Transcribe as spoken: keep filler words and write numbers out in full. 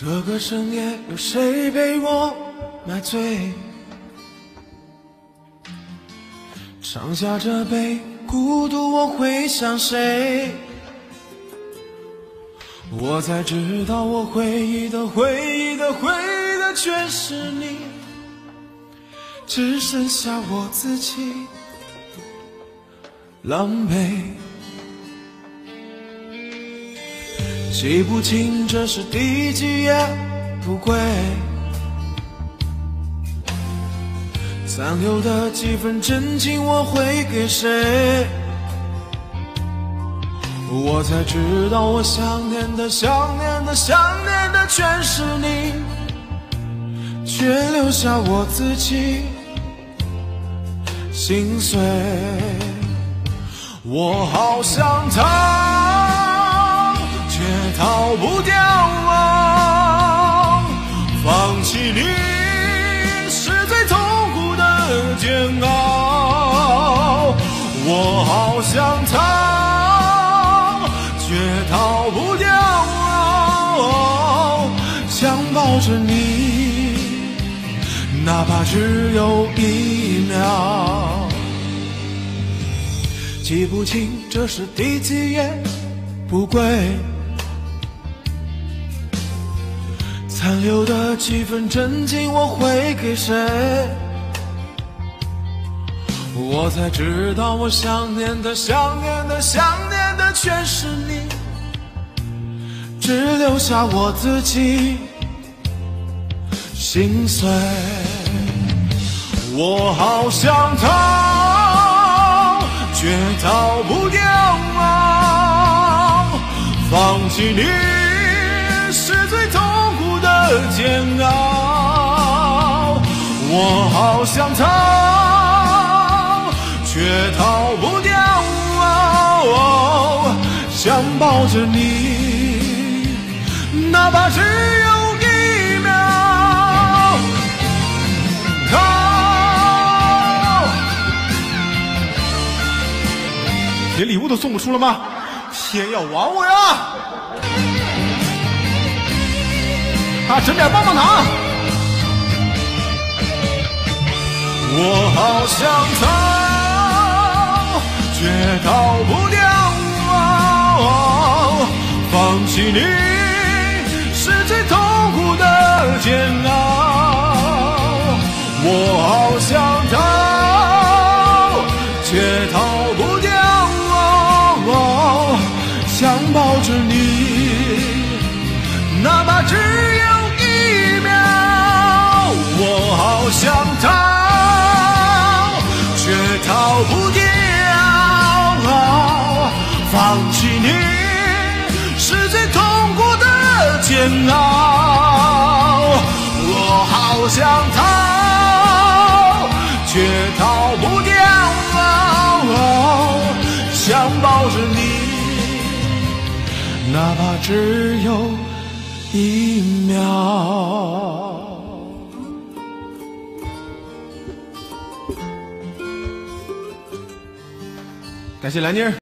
这个深夜有谁陪我买醉？尝下这杯孤独，我会想谁？我才知道，我回忆的回忆的回忆的全是你，只剩下我自己狼狈。记不清这是第几夜不归，残留的几分真情我会给谁？我才知道，我想念的想念的想念的全是你，却留下我自己心碎。我好想逃，却逃不掉啊！放弃你是最痛苦的煎熬。我好想逃，却逃不掉啊！想抱着你，哪怕只有一秒。记不清这是第几夜不归，残留的几分真情我会给谁？我才知道，我想念的想念的想念的全是你，只留下我自己心碎。我好想逃，却逃不掉啊！放弃你是最痛苦的煎熬。我好想逃，却逃不掉啊！想抱着你，哪怕只有一秒。逃！连礼物都送不出了吗？天要亡我呀！啊，整点棒棒糖。我好想逃，却逃不掉啊！放弃你是最痛苦的煎熬。我好想逃，却逃不掉啊！想抱着你，哪怕只有一秒。我好想逃，却逃不掉，放弃你是最痛苦的煎熬。我好想逃，却逃不掉，想抱着你，哪怕只有一秒。感谢兰妮儿。